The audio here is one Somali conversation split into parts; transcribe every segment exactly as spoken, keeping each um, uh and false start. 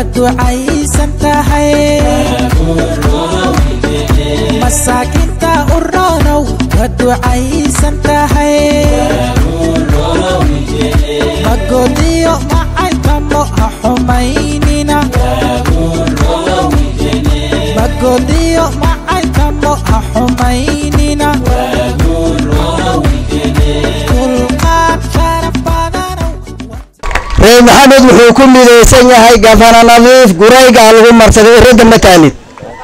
ودعي سنتهي مساكنتا الرانو ودعي سنتهي مقوديو معي كمو حمينينا مقوديو معي كمو حمينينا رئيس محمد وحكومي ليسني هاي قفنا نظيف قريق على الغمر سبيل المتالي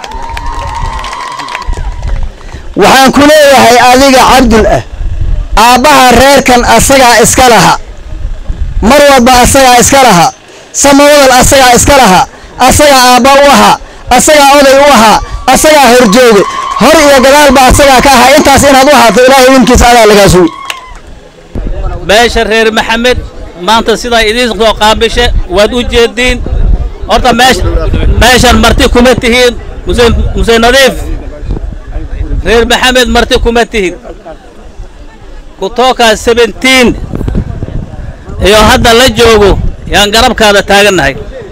وحان كليه هاي أذيق عبد الله آبها الرير كان أسقع إسكالها مروة بأسقع إسكالها سماوثل أسقع إسكالها أسقع آباوها أسقع أوليوها أسقع هرجوغي هر إيا قلال بأسقع كاها انتا سينهضوها إلهي يمكن سألها لقاسوي باشا الرير محمد maanta sida idin soo qaabishe waad u jeedin horta meesh meeshan marti kuma tihiin museen museen Nathif reer Maxamed marti kuma tihiin kutoka seventeen iyo hadda la joogo yaan garabkaada taaganahay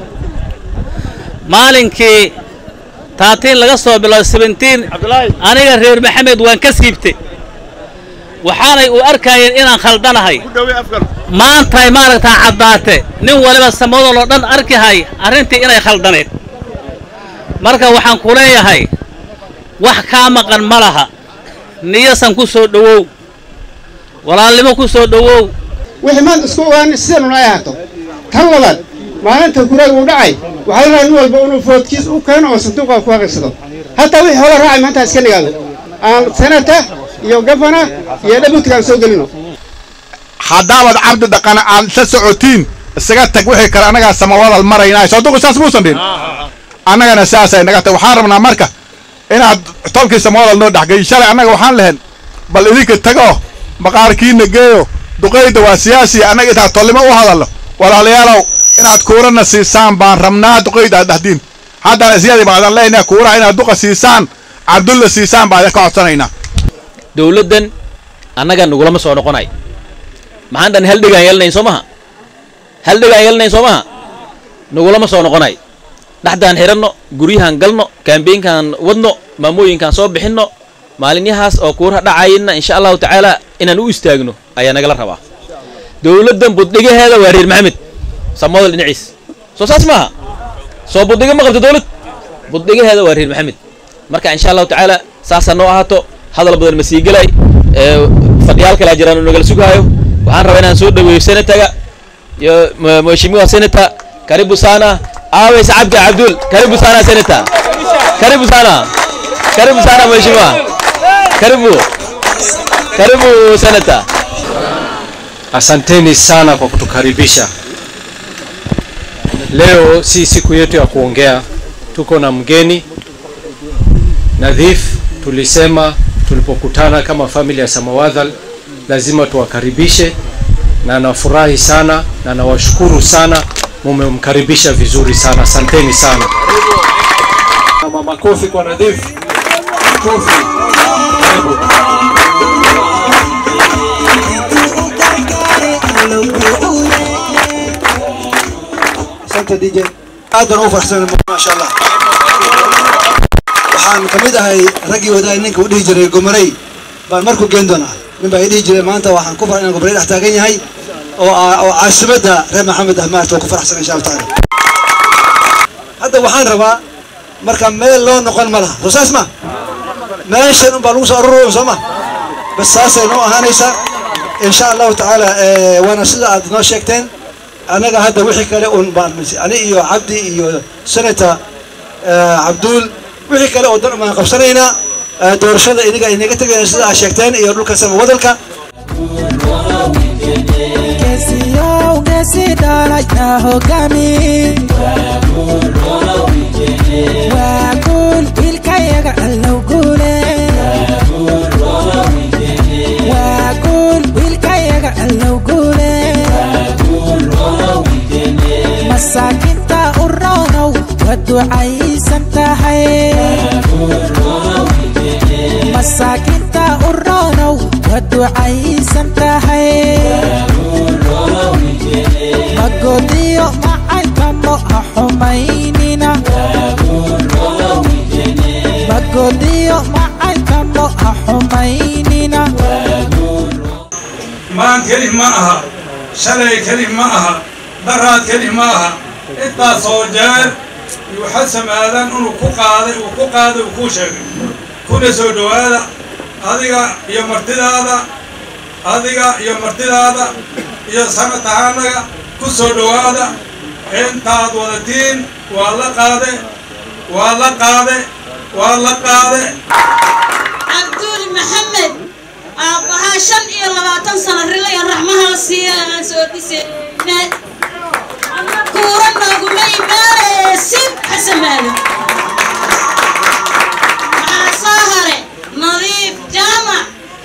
maalinkii thirteen laga soo bilaabo seventeen aniga reer Maxamed waan ka siibtay waxaanay u arkayeen inaan khaldanahay maanta ay maaragtaa caddaate nin waliba Samawathal oo dhan arkihay arrintii inay khaldaneed marka waxaan ku leeyahay wax ka maqan malaha niyasan ku soo dhawow walaalnimo ku soo dhawow wixii maanta isku ogaan sidaan ay ahaato tan labaad maalinta guriga uu dhacay waxaa la nin walba inuu foodkiis u keeno oo sanduuqa ku aqirsado hatta wixii hore raacay maanta iska dhigaado aan sanata iyo gafana iyo dhabutkan soo galino haddaad cabdi dhaqana aan la socotiin isaga tag wixii kale anaga Samawathal marayna soo duqo saas muusan dhin anagana saas ay naga tag waxaan rabnaa marka inaad tolkii Samawathal noo dhaxgay shalay anaga waxaan lahayn bal idinka tago maqaarkiina geeyo duqeyda waa siyaasi anaga inta tolimo u hadalno walaalayaalow inaad kuurana siisaan baan rabnaa duqeyda dhaxdiin hadda siyaadi baadan leeyahay kuura inaad duqa siisaan Abdullah siisaan baa ka codsanayna dawladdan annaga nugulama soo noqonay maxaan dhan hal dhigaan yeelnayn Soomaha hal dhigaan yeelnayn Soomaha nugulama soo noqonay dhaxdaan xiranno guriyahan galno campaign-kan wadno maamooyinkan soo bixinno maalinyahaas oo kuura dhacayna insha Allah ta'ala inaan u istaagno ayaa naga la rabaa dawladdan buddigaheeda waa reer Maxamed Samawathal dhinaciis soo saas maaha soo buddiga ma qabto dawlad buddigaheeda waa reer Maxamed marka insha Allah ta'ala saasa noo ahaato hadal badan ma sii galay ee fadhiyal kala jiraan oo naga sugayo waxaan rabaa inaan soo dhaweeyo senataga iyo mheshimiwa senata karibu sana awe Abdi Abdul karibu sana senata karibu sana karibu sana mheshimiwa karibu karibu senata asanteni sana kwa kutukaribisha leo si siku yetu ya kuongea tuko na mgeni Nathif tulisema tulipokutana kama familia ya Samawathal lazima tuwakaribishe na nafurahi sana na nawashukuru sana mumemkaribisha vizuri sana asanteni sana mama makofi kwa Nathif makofi asante D J adan u farxsan ma sha Allah waxaan kamid ahay ragii wadaay ninka u dhigi jiray gomaray baan markuu geen doonaa min baa dhigi jiray maanta waxaan ku faraxsan inaan gomaray dhex taagan yahay oo oo caasimadda reer Maxamed Ahmed oo ku faraxsan insha Allah taala hadda waxaan rabaa marka meel loo noqon malaha rusaas ma meeshan u baa lagu soo ururo Soomaa bas saasay noo ahaanaysa insha Allah taala wana sida aad noo sheegteen anaga hadda wixii kale uun baan ani iyo Abdi iyo Senator Abdul wixii kale oo dan ma qabsanayna doorashada iniga inaga tagayna sida aad sheegteen iyo dhulka Samawathal كسيو كسي دارجنا هجامي وأقول بالكيا قالوا قولي وأقول بالكيا قالوا قولي مساكين تا أورانو ودعي سنتهي مساكين تا أورانو ودعي سنتهي مقوديو معي كمو حمي كلي معها شلي كلي معها براد كلي معها إنت صوجر يحسم هذا إنه كوقاده وكوقاده وكوشر كل سودو هذا هذا يوم مرتد هذا هذا يوم مرتد هذا يوم سنة هذا كل سودو هذا أنت ولدين والله قاده والله قاده والله قاده عبدول محمد أبها شن إيه لبعتن سنة رلي الرحمة السيئة سودي كورنا قمي بارسين حسن مالك مع صهر نظيف جامع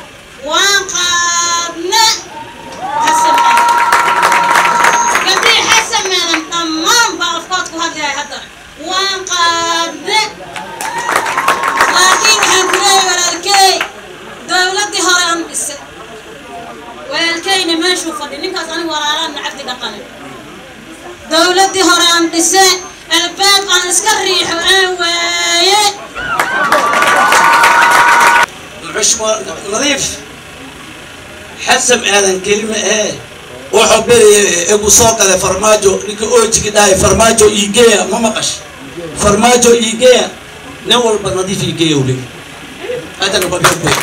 وانقادنا حسن مالك قبل حسن مالك تمام بأفكارك وهذه هذا وانقادنا لكن حكري ولا الكي دولتي هران بس ولا الكي ما نشوف اللي نكاس أنا وراران نعرف دقنا دولتي هران بس الباب عن اسكريح وأنواية مش نظيف حسب هذا الكلمة إيه وحبي أبو سوق هذا فرماجو لكي كده فرماجو إيجيا ما مقش فرماجو إيجيا نول بنظيف إيجيا ولي هذا اللي بحبه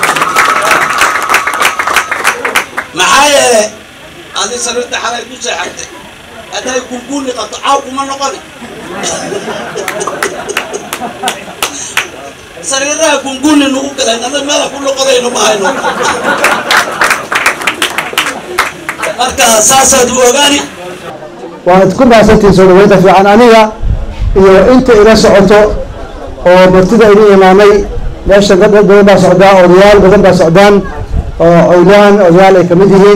معايا هذه سنة حلا يكون حتى هذا يكون كوني قطعاكم ما نقول سريرها يكون كوني نقول كذا أنا ما أقول قضية ما هي نقول مركز ساسة دوغاني وتكون بحثتي سولويتا في عنانية iyo inta ila socoto oo martida ila imaamay meesha dad badan baa socdaa odayaal badan baa socdaan oo cawlaan odayaal ay kamid yihiin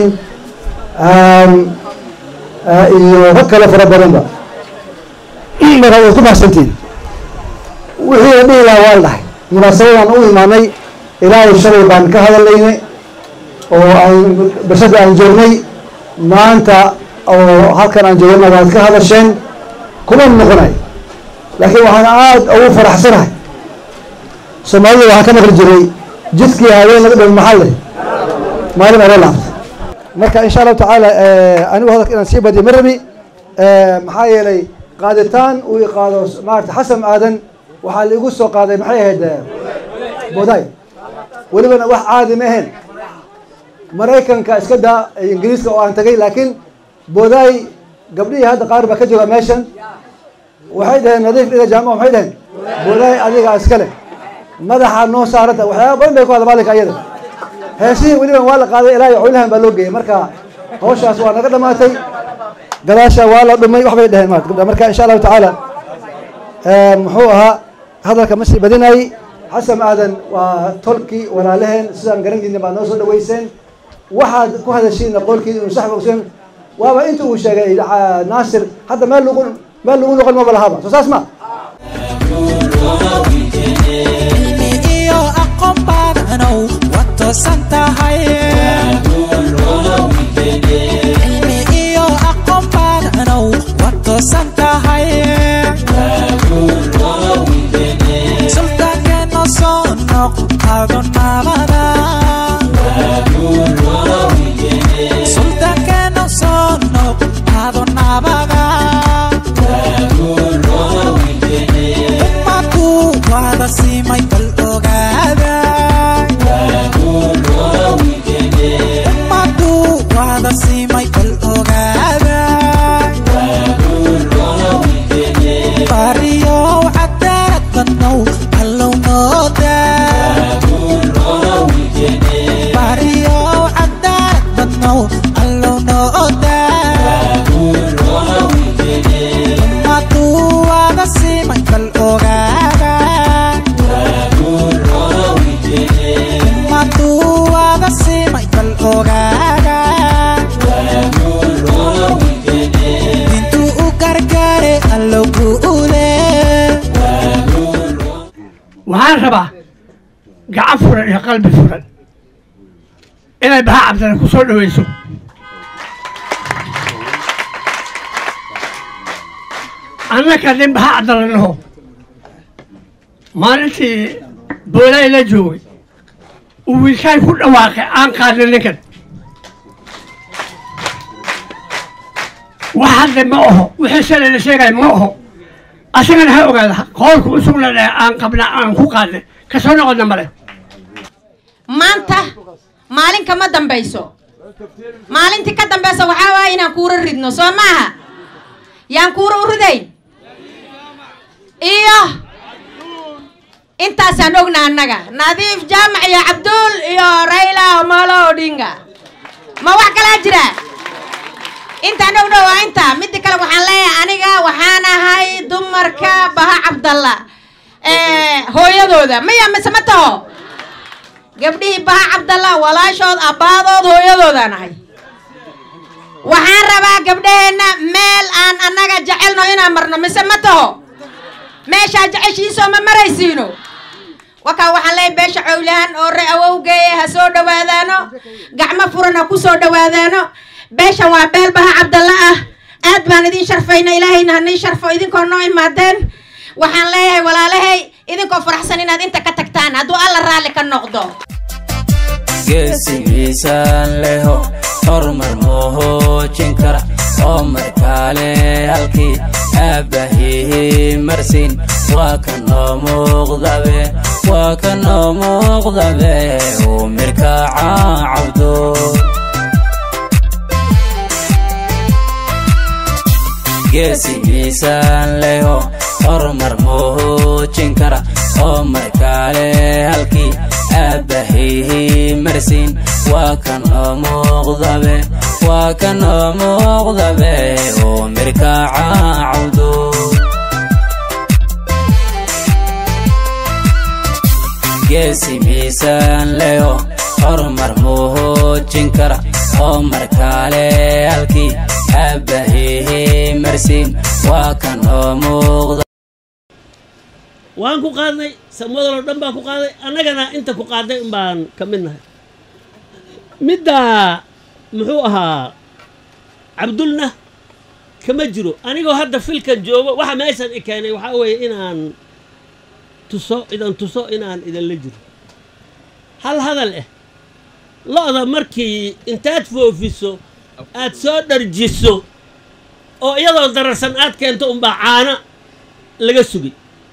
iyo rag kale fara badanba marka way ku baxsantiin wixii la dhihi lahaa waa la dhahay munaasabadan u imaanay ilaahay shalay baan ka hadalaynay oo aan bashada aan joognay maanta oo halkan aan joogna waad ka hadasheen kuma noqonay laakiin waxaan aad ugu faraxsanahay Soomaalida waxaa ka maqli jiray jidkii habeen laga dhaw maxal leh maalin hore laabtay marka insha Allah taala anigu hadalka inaan sii badiyo marabi maxaa yeelay qaaditaan uu qaado maarta Xasan Aadan waxaa la igu soo qaaday maxay ahayd boday waliba wax caadi ma ahayn Mareykanka iska daa Ingiriiska oo aan tagay laakiin boday gabdhii hadda qaar ba ka jooga meeshan waxay dhahay nadiif ila jamaa waxay dhahay boday adiga iskale madaxa noo saarada waxyaabo badan bay ku hadalka ayada heesii waliba waa la qaaday ilaa iyo culahan baa loo geeyay marka hawshaas waa naga dhamaatay gadaasha waa la dhumay wax bay dhaheen marka insha Allah taala ee muxuu ahaa hadalka ma sii badinay Xasan Aadan waa tolki walaalaheen sidaan garanayna baa noo soo dhaweyseen waxaad ku hadashiin qolkii inuu sax ogsan waaba inta uu sheegay Naasir hadda meel lagu meel lagu noqon ma balahaba soo saas ma iyo aqoon badan wato santa hay iyo aqoon badan wato santa hay sultanka no sono hado nabada sultanka no sono hado nabada wada simay bal ogaada ummadu wada simay bal ogaada bariyo cadaalad badnow allow nooda bariyo cadaalad badnow allow nooda ummadu wada simay bal ogaada intuu u gargaare allow guule waxaan rabaa gacan furan iyo qalbi furan inay baha cabdana ku soo dhaweyso annaka nin baha cabdana naho maalintii boolayla joogay ويشاي كل واقع عن قادر لكن وحد ما هو وحسن اللي شيء ما هو عشان هذا قال قولك وصلنا عن قبل عن قال كسرنا قلنا مره ما أنت مالين كم دم بيسو مالين تكدم بيسو وحاوا إن كور الردنا سو معها يان كور الردين إيه أنت سنوغنا النجا نظيف جامع يا عبدول يا ريلا ومالا ودينغا ما وحكي الأجرة أنت نوغنا وأنت مدي كلام وحنلايا أنيجا وحنا هاي دمركا بها عبد الله إيه هو يدودا ميا مسمته قبلي بها عبد الله ولا شود أبادود هو يدودا نهاي وحن ربا قبلنا ميل أن أنجا جعلنا هنا مرنا مسمته ماشي جعشي سو ما مريسينو وكا waxaan lay beesha cawlaan oo reewowgay ha soo dhawaadaano gacmo furana ku soo dhawaadaano beesha waa beel baha Cabdallah ah aad baan idin sharfayna ilaahayna hanay sharfo idinko noo imaadeen waxaan leeyahay walaalahay idinko faraxsan inaad inta ka tagtaan haduu alla raali ka noqdo geesigiisaan leho hormar mohoojin kara oo markaale halkii aabahii marsin waa ka noo muuqdabe waa ka noo muuqdabe uu mirkaaca cabdo geesigiisaan leho hormar mohoojin kara oo markaale halkii aabahii marsin waa ka noo muuqdabe waa ka noo muuqdabe uu mirkaaca cabdo geesi miisaan leho hormar muhoojin kara oo markaale halkii aabahii marsin waa ka noo muuqda waan ku qaadnay samwadalo dhan baan ku qaaday annagana inta ku qaaday in baan ka mid nahay midda muxuu ahaa cabdulna kama jiro anigoo hadda filkan joogo waxa meeshan i keenay waxaa weeye inaan tuso idan tuso inaan idan la jiro hal hadal eh lo'da markii intaad foofiso aad soo dharjiso oo iyadoo dararsan aad keento unbaa caana laga sugi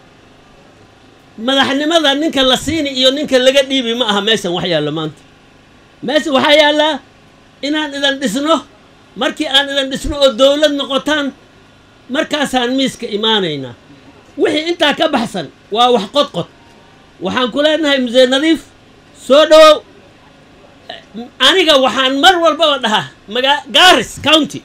madaxnimada ninka la siini iyo ninka laga dhiibi ma aha meeshan wax yaalla maanta meesha waxaa yaallaa inaan idan dhisno markii aan idan dhisno oo dawlad noqotaan markaasaan miiska imaanaynaa wixii intaa ka baxsan waa wax qodqod waxaan ku leenahay musee nadiif soo dhowow aniga waxaan mar walbaba dhahaa magaa Garis County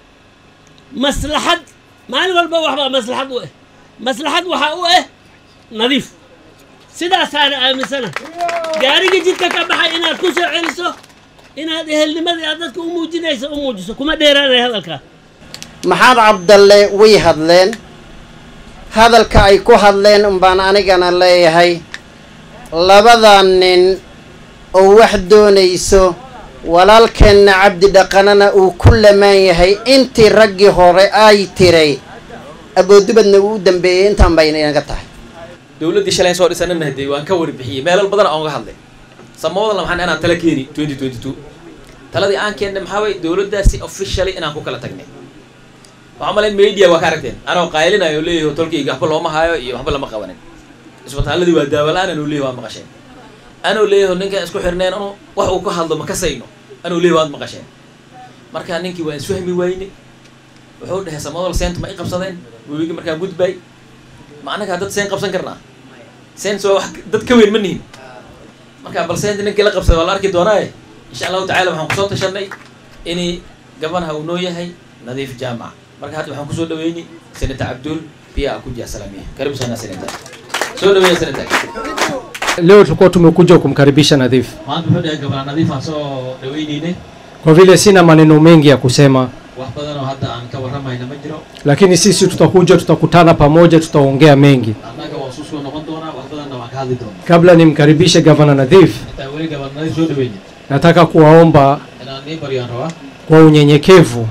maslaxad maalin walba waxbaa maslaxad u eh maslaxad waxaa u eh nadiif sidaasaana aaminsana gaariga jidka ka baxay inaad ku soo celiso inaad ehelnimadii aad dadka u muujinayso u muujiso kuma dheeraanay hadalka maxaad cabdalle way hadleen hadalka ay ku hadleen umbaan anigana leeyahay labada nin oo wax doonayso walaalkeenna cabdi dhaqanana uu ku lamaan yahay intii raggii hore ay tiray aboodubadna uu u dambeeyey intaan bayna inaga tahay dawladdii shalay soo dhisanana hadee waan ka warbixiyey meelal badan aan uga hadlay Samawathal waxaan inaan tala keeni twenty twenty-two taladii aan keennay maxaa way dawladdaasi officially inaan ku kala tagnay waxaan malayn media waa ka aragteen anoo qaylinayo leeyahay tolkayga waxba looma hayo iyo waxba lama qabanin isbitaaladii waa daawo la'aan anuu leeyahay waa maqasheen anuu leeyahay ninka isku xirneen anuu wax uu ka hadlo ma ka sayno anuu leeyahay waad maqasheen marka ninkii waan isfahmi waayne wuxuu dhahay Samawathal seent ma i qabsadeen webiga markaa gudbay ma anaga dad seen qabsan karnaa seen soo wax dad ka weyn ma nihin marka bal seent ninkii la qabsaday waa la arki doonaa insha Allah ta'ala waxaan ku soo tashanay inay gabanaha uu noo yahay Nahif Jama marka hadda waxaan ku soo dhaweeyay Senator Abdul pia akuja salamia karibu sana Senator soo dhaweeyay Senator leo tulikuwa tumekuja kumkaribisha Nathif maanta wuxuu dhahay gabana Nathif aan soo dhaweynayne kwa vile sina maneno mengi ya kusema wax badan oo hadda aan ka waramayna ma jiro lakini sisi tutakuja tutakutana pamoja tutaongea mengi annaga waa soo noqon doonaa wax badan waan ka hadli doonaa kabla nimkaribishe gavana Nathif tawali gavana Nathif soo dhaweeyay nataka kuwaomba inaan ni bariyan rawa kwa unyenyekevu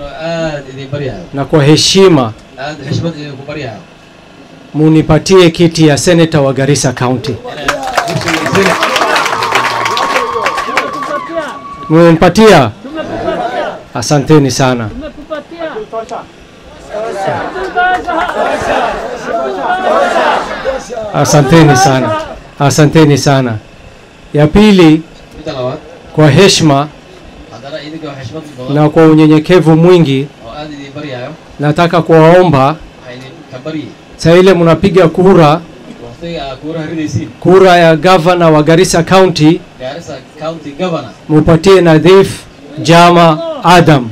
na kwa heshima munipatie kiti ya senator wa Garissa County. Munipatia? Asanteni sana. Asanteni sana, asanteni sana. Ya pili, kwa heshima na kwa unyenyekevu mwingi, nataka kuwaomba saa ile mnapiga kura, kura ya governor wa Garissa County, mupatie Nahif Jama Aden.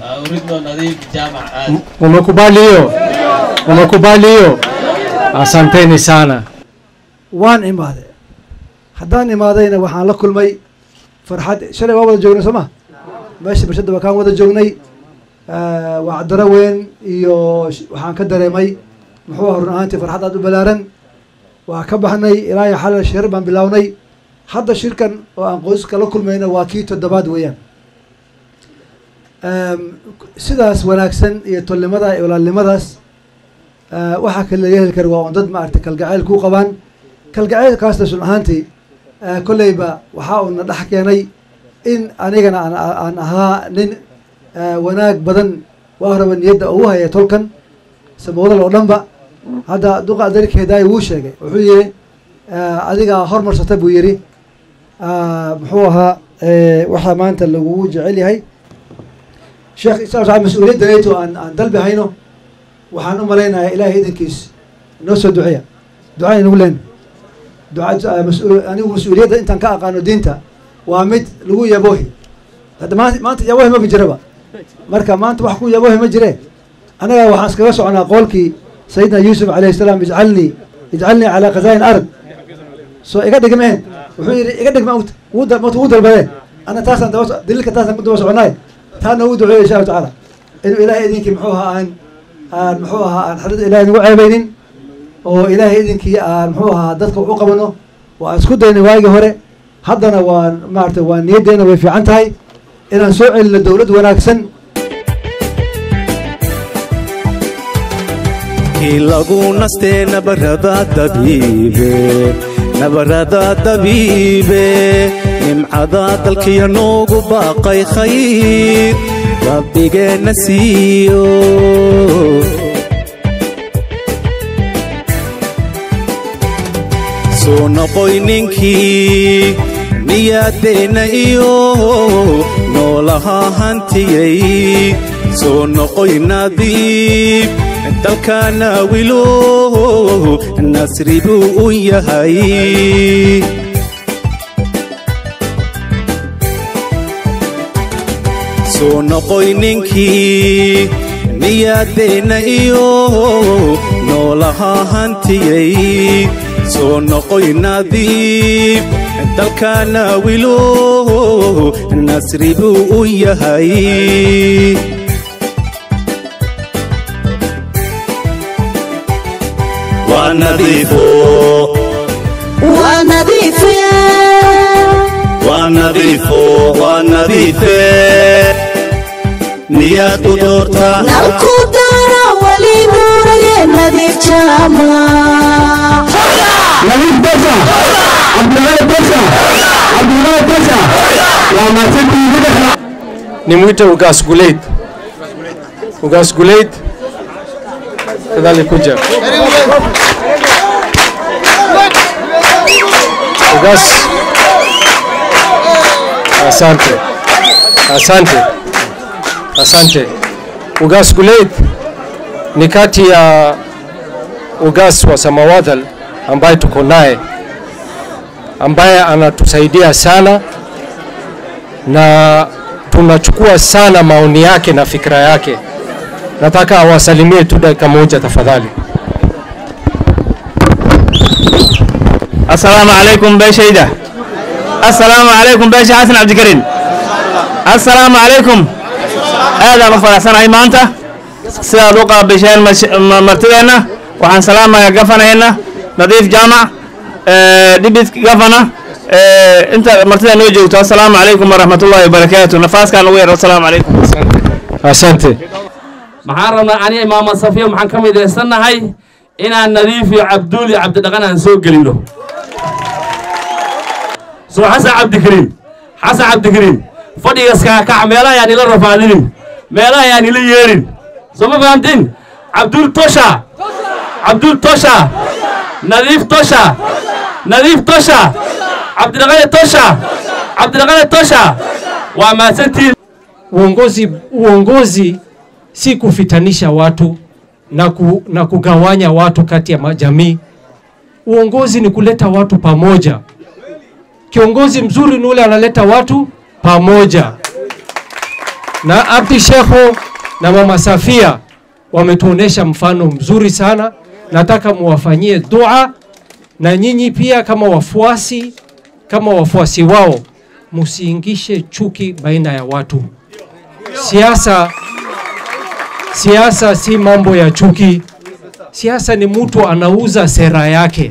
Umekubali hiyo? Umekubali hiyo? Asanteni sana. waan imaaday haddaan imaadayna waxaan la kulmay farxad shalay waa wada joognay sooma meesha bulshada waa kaan wada joognay waa cadaro weyn iyo waxaan ka dareemay muxuu run ahaantii farxad aad u balaaran waa ka baxnay ilaa iyo xalal shir baan bilownay hadda shirkan oo aan qoyska la kulmayna waa kii toddobaad weeyaan sidaas wanaagsan iyo tolnimada iyo walaalnimadaas waxaa kale laga heli kara waa dad maaragtay kalgacayl ku qabaan kalgacaylkaasna sun ahaantii kolleyba waxaa uuna dhex keenay in anigana aan ahaa nin wanaag badan waa horaba niyadda ugu haya tolkan Samawathal oo dhanba hadda duqa adeerkeedaay wuu sheegay wuxuu yidhi adigaa hormarsata buu yidhi muxuu ahaa waxaa maanta lagugu jecel yahay sheekh isaa mas-uuliyadda nayto aan aan dalbi hayno waxaan u malaynayaa ilaahay idankiis noo soo duceeya ducaa inagu leen ducaa mas-uul anigu mas-uuliyadda intaan ka aqaano diinta waa mid lagu yaboohi hadda maanta maanta yaboohi ma jiraba marka maanta wax ku yaboohi ma jire anaga waxaan iskaga soconaa qoolkii sayidna yuusuf calayhi salaam ijcalnii ijcalnii calaa khazaain ard soo iga dhigmeen wuxuu yidhi iga dhigma mata wuu dalbadeen ana taasaan daba daliilka taasaan ku daba soconaay taana uu duceeyo insha allahu tacaala inuu ilaahay idinkii muxuu ahaa aan aan muxuu ahaa aan xadada ilaahay nagu ceebaynin oo ilaahay idinkii aan muxuu ahaa dadka wax u qabano waa isku daynay waagii hore haddana waan maaragtay waa niyaddeena way fiican tahay inaan soo celino dowlad wanaagsan kii lagu nastee nabarada dabiibe nabarada dabiibe nimcada dalkiya noogu baaqay khayr rabbigeena siiyo soo noqoy ninkii niyaddeena iyo noolaha hantiyey soo noqoy nadiif dalkana wilo nasri buu u yahay soo noqoy ninkii niyaddeena iyo noolaha hantiyey soo noqoy nadiif dalkana wilo nasri buu u yahay ونظيف ونظيف ونظيف ونظيف نيات دورتا نركو دارا ولي نور نظيف جاما نظيف باشا عبد الله باشا عبد الله باشا وما تنتهي Nimwite Ugas Guleid. Ugas Guleid. Tafadhali kuja. Ugas. Asante. Asante. Asante. Ugas Guleid ni kati ya Ugas wa Samawathal ambaye tuko naye, ambaye anatusaidia sana na tunachukua sana maoni yake na fikra yake. Nataka awasalimie tu dakika moja tafadhali. Assalamu alaikum Bayshaida. Assalamu alaikum Baysha Hassan Abdikarim. Assalamu alaikum. Aada ma faraxsanahay maanta sidaad u qaabisheen martideena. Waxaan salaamayaa gafanayna Nahif Jama Deputy Governor inta martida noo joogto. Assalamu alaikum wa rahmatullahi wa barakatuh. Nafaaskan ugu yar. Assalamu alaikum. Asante. maxaan rabnaa ani imaam Safiya maxaan ka mideysanahay inaan Nahif iyo Abdul iyo Abdi Dhaqan aan soo gelino. soo Hassan Abdikarim Hassan Abdikarim fadhigaska ka meelaha yani la rafaadinin meelaha yani la yeerin سوما فهمتين عبدول توشا عبدول توشا نظيف توشا نظيف توشا عبد الغني توشا عبد الغني توشا وما سنتين. Uongozi, uongozi si kufitanisha watu na, ku, na kugawanya watu kati ya jamii. Uongozi ni kuleta watu pamoja. Kiongozi mzuri ni ule analeta watu pamoja. Na Abdi Shekho na Mama Safia wametuonesha mfano mzuri sana. Nataka muwafanyie dua, na nyinyi pia kama wafuasi, kama wafuasi wao, musiingishe chuki baina ya watu. Siasa siasa si mambo ya chuki. Siasa ni mtu anauza sera yake.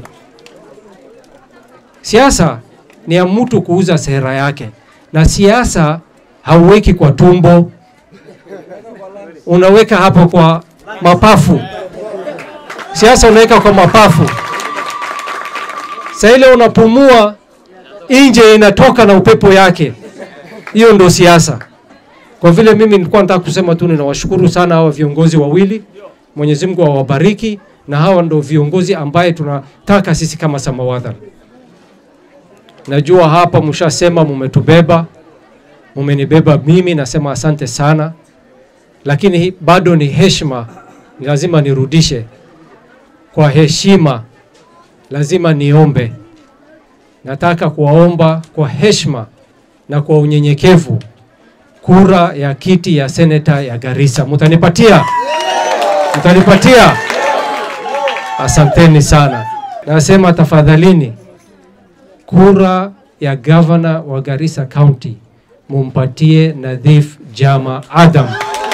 Siasa ni ya mtu kuuza sera yake. Na siasa hauweki kwa tumbo, unaweka hapo kwa mapafu. Siasa unaweka kwa mapafu. Sasa ile unapumua, nje inatoka na upepo yake. Hiyo ndo siasa. Kwa vile mimi nilikuwa nataka kusema tu, ninawashukuru sana hawa viongozi wawili. Mwenyezi Mungu awabariki, na hawa ndo viongozi ambaye tunataka sisi kama Samawathal. Najua hapa mshasema mumetubeba, mumenibeba mimi, nasema asante sana. Lakini bado ni heshima, ni lazima nirudishe. Kwa heshima lazima niombe. Nataka kuwaomba kwa heshima na kwa unyenyekevu kura ya kiti ya seneta ya Garissa. Mutanipatia? Mutanipatia? Asanteni sana. Nasema tafadhalini, kura ya governor wa Garissa County mumpatie Nahif Jama Aden.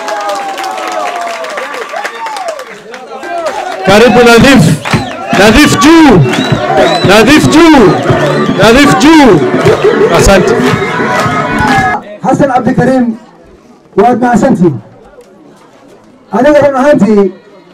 Karibu Nathif. Nathif juu. Nathif juu. Nathif juu. Asante. حسن عبد الكريم واد مع سنتي أنا قلت أنتي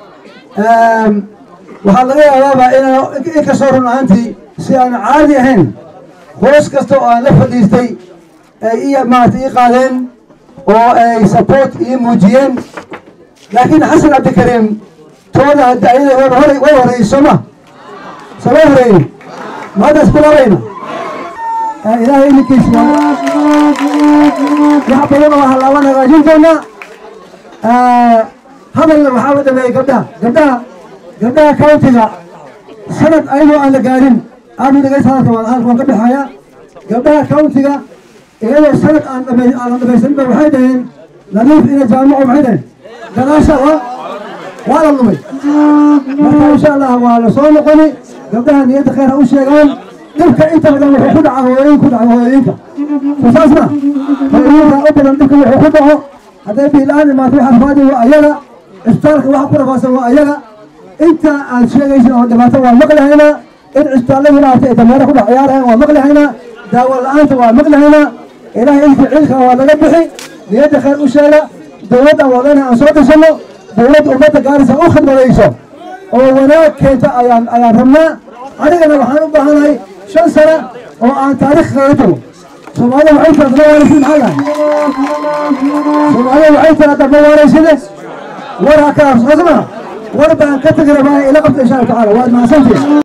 وحضرية بابا إنه إكسر أنتي سيان عادي هن خوش كستو أن لفت يستي إيه ما تيقالين أو أي سبورت إيه موجين لكن حسن عبد الكريم تونا الدعية وهوري وهوري سما سما هوري ماذا سكولارينا إلهي لك اسمه يعطينا الله الله وانا راجل دونا هذا اللي محاولة اللي قبلها قبلها قبلها كونتنا سنة أيضا أنا قارن أنا اللي قلت هذا والآن وقبل الحياة قبلها كونتنا إذا سنة أنا أنا بيسمى وحيدين نضيف إلى جامعة وحيدين دراسة ولا الله إن شاء الله ولا صوم قني قبلها نية خير أو شيء دبك أنت بدل وحود عهوين كود عهوينك فساسنا فإنك أبدا دبك وحوده هذا به الآن ما تروح الفاضي وأيلا استارك واحد كنا فاسا وأيلا أنت الشيء إيش عندما توا مقلة هنا إن استارك هنا تأتمر كل عيارها ومقلة هنا داول الآن توا مقلة هنا إلهي إنك علك ولا نبحي ليد خير أشياء دولة أولنا أنصار سنة دولة أمة غارسة أخذ وليسوا وهناك كنت أيام أيام همنا أنا أنا بحنا بحنا شن سنة وعن تاريخ غيرته سمعنا وعيت تدور في محله سمعنا وعيت تدور سيده ورا كاس غزمة ورا بان كتجربة إلى قبل إن شاء الله تعالى وما سنتي